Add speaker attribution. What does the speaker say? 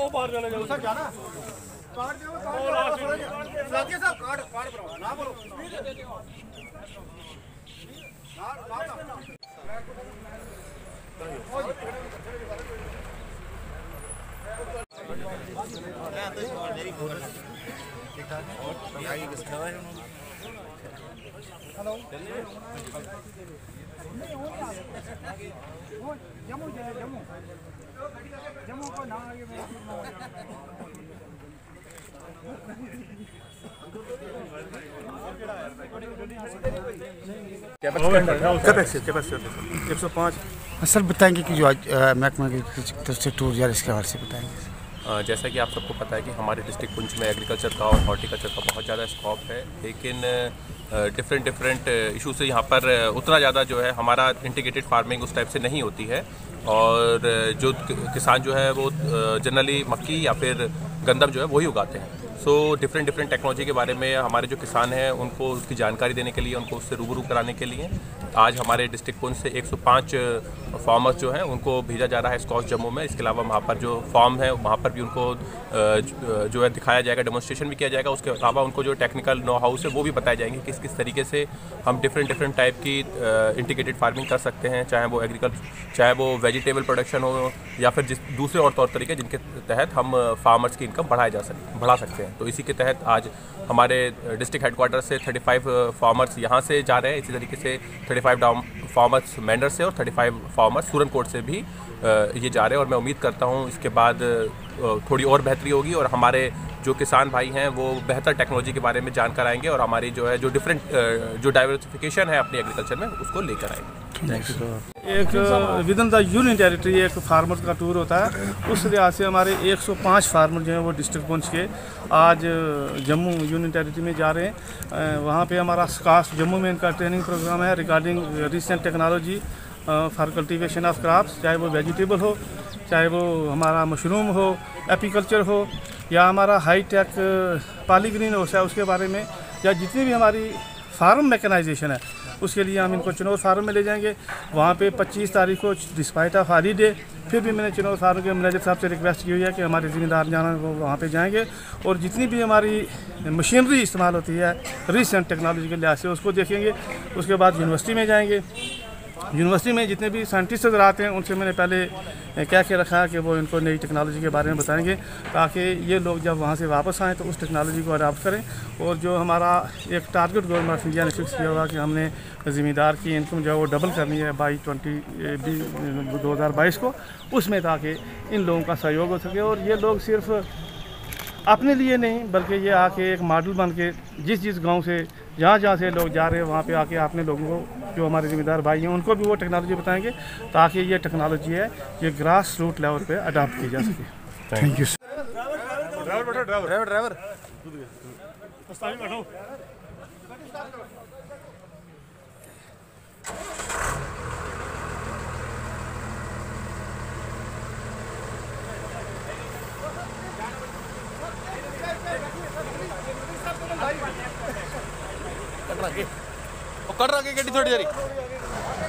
Speaker 1: बाहर चले जाओ सर जाना कार्ड दो साथी साहब कार्ड ना बोलो हेलो जम्मू को ना आगे कैपेसिटी 105।
Speaker 2: सर बताएंगे कि जो आज महकमा की तरफ से टूर यार इसके हवाले से बताएंगे।
Speaker 3: जैसा कि आप सबको पता है कि हमारे डिस्ट्रिक्ट पुंछ में एग्रीकल्चर का और हॉर्टिकल्चर का बहुत ज़्यादा स्कोप है, लेकिन डिफरेंट इशू से यहाँ पर उतना ज़्यादा जो है हमारा इंटीग्रेटेड फार्मिंग उस टाइप से नहीं होती है। और जो किसान जो है वो जनरली मक्की या फिर गंदम जो है वही उगाते हैं। सो डिफरेंट टेक्नोलॉजी के बारे में हमारे जो किसान हैं उनको उसकी जानकारी देने के लिए, उनको उससे रूबरू कराने के लिए आज हमारे डिस्ट्रिक्ट पुंछ से 105 फार्मर्स जो हैं उनको भेजा जा रहा है स्कॉच जम्मू में। इसके अलावा वहाँ पर जो फार्म है वहाँ पर भी उनको जो है दिखाया जाएगा, डेमोन्स्ट्रेशन भी किया जाएगा। उसके अलावा उनको जो टेक्निकल नो हाउस है वो भी बताए जाएंगे कि किस तरीके से हम डिफरेंट टाइप की इंटीग्रेटेड फार्मिंग कर सकते हैं, चाहे वो एग्रीकल्चर, चाहे वो वेजिटेबल प्रोडक्शन हो या फिर दूसरे और तौर तरीके जिनके तहत हम फार्मर्स की इनकम बढ़ा सकते हैं। तो इसी के तहत आज हमारे डिस्ट्रिक्ट हेडक्वार्टर से 35 फार्मर्स यहाँ से जा रहे हैं। इसी तरीके से 35 फार्मर्स मैंडर से और 35 फार्मर्स सूरनकोट से भी ये जा रहे हैं। और मैं उम्मीद करता हूँ इसके बाद थोड़ी और बेहतरी होगी और हमारे जो किसान भाई हैं वो बेहतर टेक्नोलॉजी के बारे में जानकर आएंगे और हमारी जो है जो डिफरेंट जो डाइवर्सिफिकेशन है अपनी एग्रीकल्चर में उसको लेकर आएंगे।
Speaker 4: एक within the union territory एक फार्मर का टूर होता है, उस लिहाज से हमारे 105 फार्मर जो हैं वो डिस्ट्रिक्ट पुंछ के आज जम्मू यूनियन टेरिटरी में जा रहे हैं। वहाँ पे हमारा स्कास्ट जम्मू में इनका ट्रेनिंग प्रोग्राम है regarding recent technology for cultivation of crops, चाहे वो वेजिटेबल हो, चाहे वो हमारा मशरूम हो, एपीकल्चर हो, या हमारा हाई टेक पॉलीग्रीन हाउस है उसके बारे में, या जितनी भी हमारी फार्म मैकेनाइजेशन है उसके लिए हम इनको चिनौर फार्म में ले जाएंगे। वहाँ पे 25 तारीख को डिस्पाइट ऑफ हॉलीडे फिर भी मैंने चिनौर फार्म के मैनेजर साहब से रिक्वेस्ट की हुई है कि हमारे ज़िम्मेदार जाना वो वहाँ पे जाएंगे और जितनी भी हमारी मशीनरी इस्तेमाल होती है रिसेंट टेक्नोलॉजी के लिहाज से उसको देखेंगे। उसके बाद यूनिवर्सिटी में जाएंगे। यूनिवर्सिटी में जितने भी साइंटिस्ट नजर आते हैं उनसे मैंने पहले क्या रखा है कि वो इनको नई टेक्नोलॉजी के बारे में बताएंगे ताकि ये लोग जब वहाँ से वापस आएँ तो उस टेक्नोलॉजी को अडॉप्ट करें। और जो हमारा एक टारगेट गवर्नमेंट ऑफ इंडिया ने फिक्स किया हुआ कि हमने ज़िम्मेदार की इनकम जो है वो डबल करनी है बाई 2022 को, उसमें ताकि इन लोगों का सहयोग हो सके और ये लोग सिर्फ अपने लिए नहीं बल्कि ये आके एक मॉडल बन के जिस गांव से जहाँ से लोग जा रहे हैं वहाँ पे आके अपने लोगों को जो हमारे ज़िम्मेदार भाई हैं उनको भी वो टेक्नोलॉजी बताएंगे ताकि ये टेक्नोलॉजी है ये ग्रास रूट लेवल पे अडॉप्ट की जा सके।
Speaker 2: थैंक यू
Speaker 1: ड्राइवर कट रहा गड्डी थोड़ी देरी